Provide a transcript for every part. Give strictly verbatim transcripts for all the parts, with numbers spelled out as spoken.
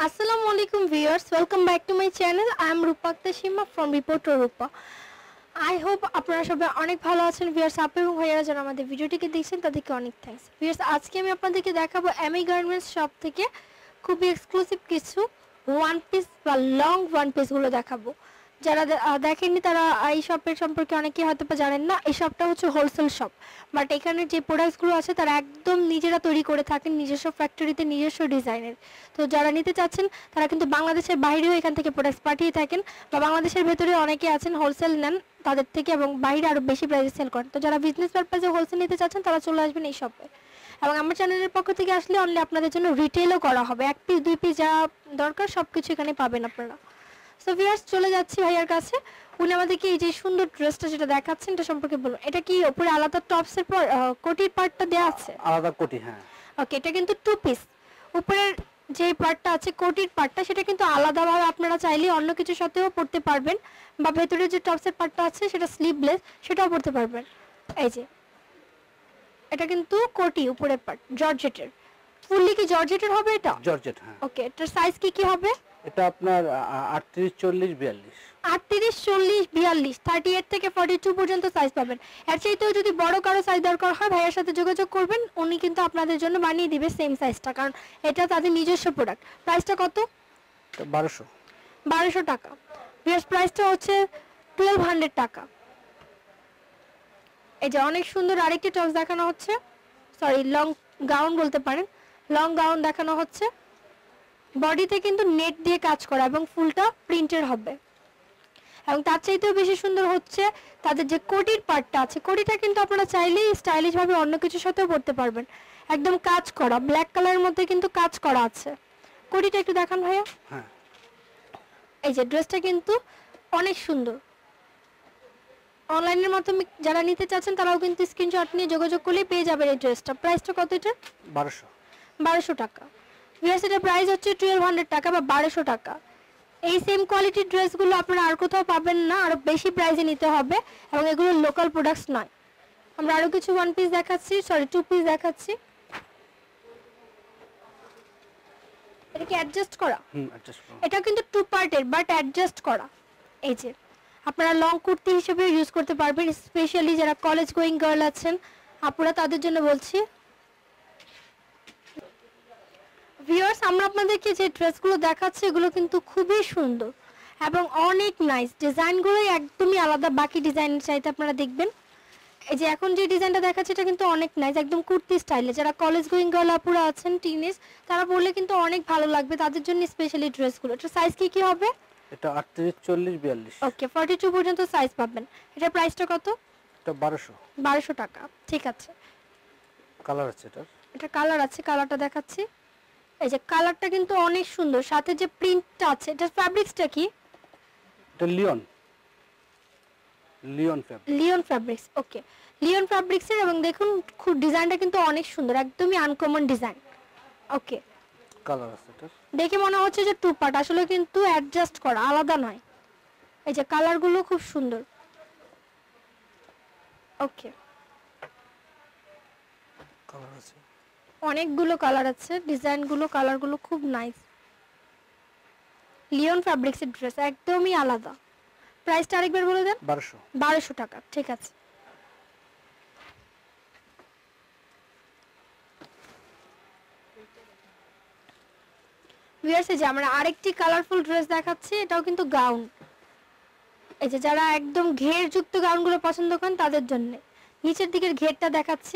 Assalamu alaikum viewers, welcome back to my channel. I am Rupak Tashima from Reporter Rupa. I hope আপনারা সবাই অনেক ভালো আছেন viewers. আপু এবং ভাইয়ারা যারা আমাদের ভিডিওটিকে দেখছেন তাদেরকে অনেক থ্যাঙ্কস ভিউয়ার্স। আজকে আমি আপনাদেরকে দেখাবো এমএ গার্মেন্টস শপ থেকে খুবই এক্সক্লুসিভ কিছু ওয়ান পিস বা লং ওয়ান পিসগুলো দেখাবো। যারা দেখেননি তারা এই শপের সম্পর্কে অনেকেই হয়তো বা জানেন না। এই শপটা হচ্ছে হোলসেল শপ, বাট এখানে যে প্রোডাক্টসগুলো আছে তারা একদম নিজেরা তৈরি করে থাকেন নিজস্ব ফ্যাক্টরিতে নিজস্ব ডিজাইনের। তো যারা নিতে চাচ্ছেন তারা কিন্তু বাংলাদেশের বাইরেও এখান থেকে প্রোডাক্টস পাঠিয়ে থাকেন, বা বাংলাদেশের ভেতরে অনেকে আছেন হোলসেল নেন তাদের থেকে এবং বাইরে আরও বেশি প্রাইসে সেল করেন। তো যারা বিজনেস পারপাসে হোলসেল নিতে চাচ্ছেন তারা চলে আসবেন এই শপে। এবং আমার চ্যানেলের পক্ষ থেকে আসলে অনলি আপনাদের জন্য রিটেলও করা হবে, এক পিস দুই পিস যা দরকার সব কিছু এখানে পাবেন আপনারা। সো ভিউয়ার্স চলে যাচ্ছি ভাইয়ার কাছে। উনি আমাদেরকে এই যে সুন্দর ড্রেসটা যেটা দেখাচ্ছেন এটা সম্পর্কে বলুন। এটা কি উপরে আলাদা টপসের পর কোটির পার্টটা দেওয়া আছে? আলাদা কোটি, হ্যাঁ। ওকে, এটা কিন্তু টু পিস। উপরের যে পার্টটা আছে কোটির পার্টটা সেটা কিন্তু আলাদাভাবে আপনারা চাইলে অন্য কিছুর সাথেও পরতে পারবেন, বা ভেতরে যে টপসের পার্টটা আছে সেটা স্লিভলেস সেটাও পরতে পারবেন। এই যে এটা কিন্তু কোটি উপরের পার্ট জর্জেটের। ফুললি কি জর্জেটের হবে এটা? জর্জেট, হ্যাঁ। ওকে, এটার সাইজ কি কি হবে? এটা আপনার আটত্রিশ চল্লিশ বিয়াল্লিশ আটত্রিশ চল্লিশ বিয়াল্লিশ থার্টি এইট থেকে ফর্টি টু পর্যন্ত সাইজ পাবেন। এর চাইতেও যদি বড় কারো সাইজ দরকার হয় ভাইয়ের সাথে যোগাযোগ করবেন, উনি কিন্তু আপনাদের জন্য বানিয়ে দিবে সেম সাইজটা, কারণ এটা তাদের নিজস্ব প্রোডাক্ট। প্রাইসটা কত? বারোশো বারোশো টাকা। বিয়ার্স প্রাইসটা হচ্ছে টুয়েলভ হান্ড্রেড টাকা। এই যে অনেক সুন্দর আরেকটি টপস দেখানো হচ্ছে, সরি লং গাউন বলতে পারেন, লং গাউন দেখানো হচ্ছে। বডিতে কিন্তু নেট দিয়ে কাজ করা এবং ফুলটা প্রিন্টের হবে। এবং তার চাইতেও বেশি সুন্দর হচ্ছে তাদের যে কোটির পার্টটা আছে, কোটিটা কিন্তু আপনারা চাইলেই স্টাইলিশ ভাবে অন্য কিছুর সাথেও পরতে পারবেন। একদম কাজ করা ব্ল্যাক কালারের মধ্যে কিন্তু কাজ করা আছে। কোটিটা একটু দেখান ভাইয়া। হ্যাঁ, এই যে ড্রেসটা কিন্তু অনেক সুন্দর। অনলাইনের মাধ্যমে যারা নিতে চাচ্ছেন তারাও কিন্তু স্ক্রিনশট নিয়ে যোগাযোগ করলেই পেয়ে যাবেন এই ড্রেসটা। প্রাইসটা কত এটা? বারোশো বারোশো টাকা। ভিউয়ার্স এটার প্রাইস হচ্ছে টুয়েলভ হান্ড্রেড টাকা বা বারোশো টাকা। এই সেম কোয়ালিটির ড্রেসগুলো আপনারা আর কোথাও পাবেন না, আরও বেশি প্রাইসে নিতে হবে, এবং এগুলো লোকাল প্রোডাক্টস নয়। আমরা আরও কিছু ওয়ান পিস দেখাচ্ছি, সরি টু পিস দেখাচ্ছি। এটা কি অ্যাডজাস্ট করা? হুম, অ্যাডজাস্ট করুন। এটা কিন্তু টু পার্টের বাট অ্যাডজাস্ট করা। এই যে আপনারা লং কুর্তি হিসেবে ইউজ করতে পারবেন, স্পেশালি যারা কলেজ গোয়িং গার্ল আছেন আপুরা তাদের জন্য বলছি। ভিউয়ার্স আমরা আপনাদেরকে যে ড্রেসগুলো দেখাচ্ছি এগুলো কিন্তু খুবই সুন্দর এবং অনেক নাইস। ডিজাইনগুলোই একদমই আলাদা বাকি ডিজাইনের চাইতে। আপনারা দেখবেন এই যে এখন যে ডিজাইনটা দেখাচ্ছে এটা কিন্তু অনেক নাইস, একদম কুর্তি স্টাইলে। যারা কলেজ গোয়িং গার্ল আপুরা আছেন টিনেজ তারা পরলে কিন্তু অনেক ভালো লাগবে, তাদের জন্য স্পেশালি ড্রেসগুলো। এটা সাইজ কি কি হবে? এটা আটত্রিশ চল্লিশ বিয়াল্লিশ। ওকে, ফর্টি টু পর্যন্ত সাইজ পাবেন। এটা প্রাইসটা কত? এটা বারোশো বারোশো টাকা। ঠিক আছে, কালার আছে এটার। এটা কালার আছে, কালারটা দেখাচ্ছি। এই যে কালারটা কিন্তু অনেক সুন্দর, সাথে যে প্রিন্টটা আছে এটা ফ্যাব্রিক্সটা কি? এটা Leon Leon fabric. Leon fabrics. Okay, Leon ফ্যাব্রিক্সের, এবং দেখুন খুব ডিজাইনটা কিন্তু অনেক সুন্দর, একদমই আনকমন ডিজাইন। ওকে, কালার আছে এটার। দেখে মনে হচ্ছে যে টু পার্ট, আসলে কিন্তু অ্যাডজাস্ট করা, আলাদা নয়। এই যে কালারগুলো খুব সুন্দর। ওকে, কালার আছে অনেকগুলো কালার আছে, ডিজাইনগুলো কালারগুলো খুব নাইস। লিওন ফ্যাব্রিক্সের ড্রেস একদমই আলাদা। প্রাইসটা আরেকবার বলে দেন। বারোশো বারোশো টাকা। ঠিক আছে, ভিউয়ার্স এই যে আমরা আরেকটি কালারফুল ড্রেস দেখাচ্ছি, এটাও কিন্তু গাউন। এই যে যারা একদম ঘেরযুক্ত গাউনগুলো পছন্দ করেন তাদের জন্য নিচের দিকের ঘেরটা দেখাচ্ছি,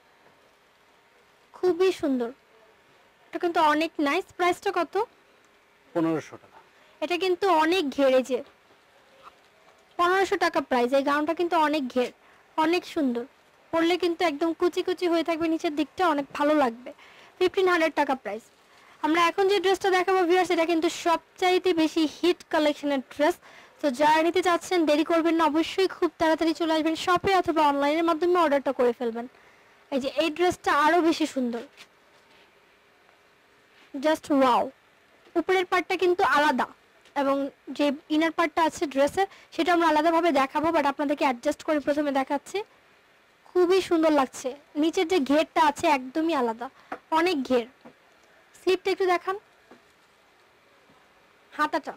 খুবই সুন্দর। এটা কিন্তু অনেক নাইস। প্রাইসটা কত? পনেরোশো টাকা। এটা কিন্তু অনেক ঘের, এই যে পনেরোশো টাকা প্রাইস। এই গাউনটা কিন্তু অনেক ঘের, অনেক সুন্দর, পরলে কিন্তু একদম কুচি কুচি হয়ে থাকবে নিচের দিকটা, অনেক ভালো লাগবে। ফিফটিন হান্ড্রেড টাকা প্রাইস। আমরা এখন যে ড্রেসটা দেখাবো ভিউয়ার্স এটা কিন্তু সবচাইতে বেশি হিট কালেকশনের ড্রেস। তো যারা নিতে চাচ্ছেন দেরি করবেন না, অবশ্যই খুব তাড়াতাড়ি চলে আসবেন শপে অথবা অনলাইনের মাধ্যমে অর্ডারটা করে ফেলবেন। এই যে এই ড্রেসটা আরও বেশি সুন্দর, জাস্ট ওয়াও। উপরের পার্টটা কিন্তু আলাদা এবং যে ইনার পার্টটা আছে ড্রেসের সেটা আমরা আলাদাভাবে দেখাবো, বাট আপনাদেরকে অ্যাডজাস্ট করে প্রথমে দেখাচ্ছি। খুবই সুন্দর লাগছে। নিচের যে ঘেরটা আছে একদমই আলাদা, অনেক ঘের। স্লিপটা একটু দেখান। হাতাটা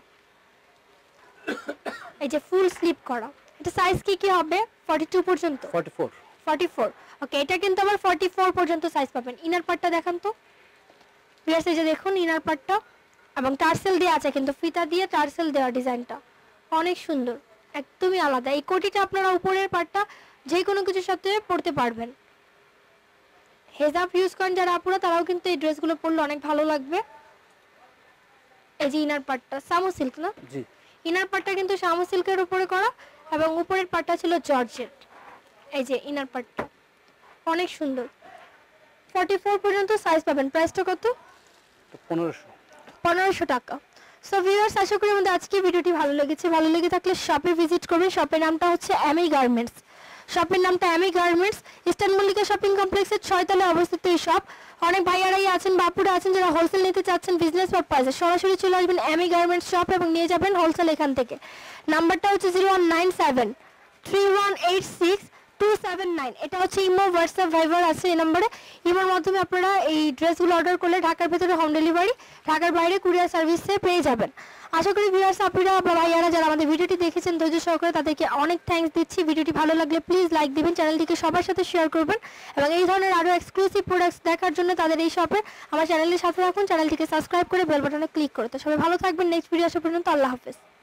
এই যে ফুল স্লিপ করা, এটা সাইজ কি কি হবে ফর্টি টু পর্যন্ত, forty four forty four. Okay, এটা কিন্তু আবার ফর্টি ফোর পর্যন্ত সাইজ পাবেন। ইনার পার্টটা দেখান তো ভিউয়ার্স, এই যে দেখুন ইনার পার্টটা, এবং টার্সেল দেওয়া আছে কিন্তু ফিতা দিয়ে টার্সেল দেওয়া, ডিজাইনটা অনেক সুন্দর, একদমই আলাদা। এই কোটিটা আপনারা উপরের পার্টটা যে কোনো কিছুর সাথে পরতে পারবেন। হেজাব ইউজ করেন যারা আপুরা, তারাও কিন্তু এই ড্রেসগুলো পরলে অনেক ভালো লাগবে। এই যে ইনার পার্টটা সামু সিল্ক না, জি ইনার পার্টটা কিন্তু সামু সিল্কের উপরে করা, এবং উপরের পার্টটা ছিল জর্জেট। এই যে ইনার পার্টটা অনেক সুন্দর, ফর্টি ফোর পর্যন্ত সাইজ পাবেন। প্রাইসটা কত? পনেরোশো পনেরোশো টাকা। সো ভিউয়ার্স, আশা করি আমাদের আজকে ভিডিওটি ভালো লেগেছে। ভালো লেগে থাকলে শপে ভিজিট করবেন। শপের নামটা হচ্ছে এমই গার্মেন্টস। শপের নামটা ME garments, eastern Mallika shopping কমপ্লেক্সের ছয়তলায় অবস্থিত এই শপ। অনেক ভাইয়ারাই আছেন, বাপুরা আছেন যারা হোলসেল নিতে চাচ্ছেন বিজনেস পারপাসে, সরাসরি চলে আসবেন এমই গার্মেন্টস শপ এবং নিয়ে যাবেন হোলসেল এখান থেকে। নাম্বারটা হচ্ছে zero one nine seven three one eight six two seven nine. এটা হচ্ছে ইমো, হোয়াটসঅ্যাপ, ভাইবার আছে এই নম্বরে। ইমোর মাধ্যমে আপনারা এই ড্রেসগুলো অর্ডার করলে ঢাকার ভেতরে হোম ডেলিভারি, ঢাকার বাইরে কুরিয়ার সার্ভিসে পেয়ে যাবেন। আশা করি ভিউয়ার্স আপনারা বা ভাইয়ারা যারা আমাদের ভিডিওটি দেখেছেন ধৈর্য সহকারে, তাদেরকে অনেক থ্যাঙ্কস দিচ্ছি। ভিডিওটি ভালো লাগলে প্লিজ লাইক দিবেন, চ্যানেলটিকে সবার সাথে শেয়ার করবেন, এবং এই ধরনের আরও এক্সক্লুসিভ প্রোডাক্টস দেখার জন্য তাদের এই শপে আমার চ্যানেলের সাথে রাখুন। চ্যানেলটিকে সাবস্ক্রাইব করে বেল বাটনে ক্লিক করে। তো সবাই ভালো থাকবেন, নেক্সট ভিডিও আসা পর্যন্ত আল্লাহ হাফেজ।